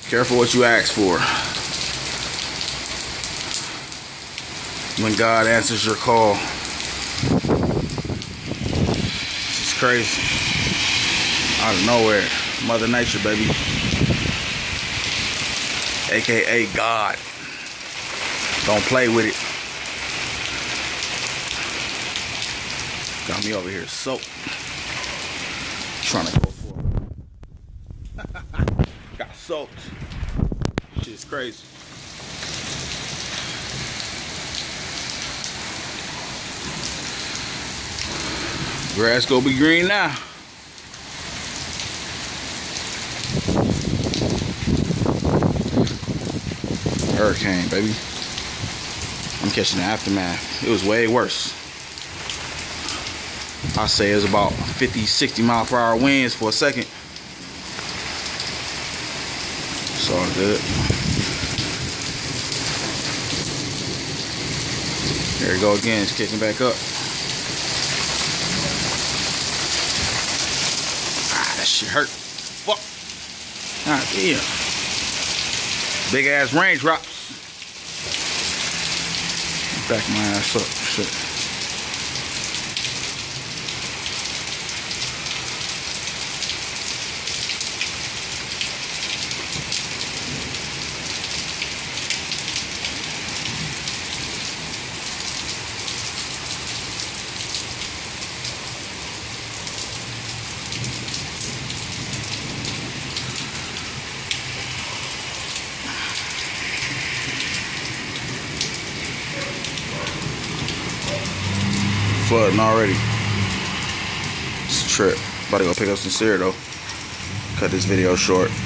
Careful what you ask for. When God answers your call. It's crazy. Out of nowhere. Mother Nature, baby. AKA God. Don't play with it. Got me over here soaked. Trying to go for it. Got soaked. Shit's crazy. Grass gonna be green now. Hurricane, baby. I'm catching the aftermath. It was way worse. I say it was about 50, 60 mile per hour winds for a second. It's all good. There we go again. It's kicking back up. That shit hurt. Fuck. God damn. Big ass raindrops. Back my ass up. Shit. Flooding already. It's a trip. About to go pick up some cereal though. Cut this video short.